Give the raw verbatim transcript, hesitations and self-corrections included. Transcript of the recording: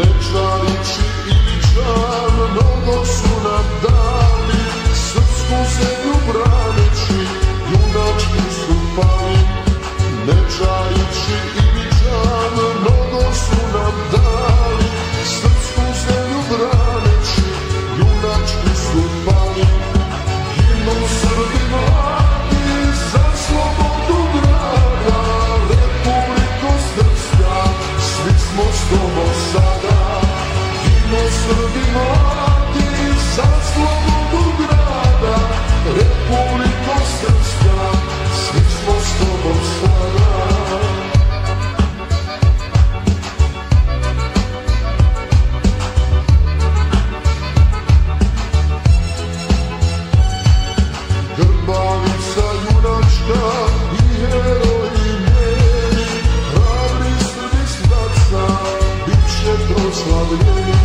Mlečarići Iličan mnogo su nam dali, srpsku zemlju braneći junački su pali. Mlečarići Iličan mnogo su nam dali, srpsku zemlju braneći junački su pali. Himnu Srbi mladi za slobodu grada, Republiko Srpska, svi smo s tobom sada. Himnu Srbi mladi za slobodu grada, Republiko Srpska, svi smo s tobom sada. Grbavica junačka i heroji njeni, hrabri Srbi s vraca, bit će proslavljeni.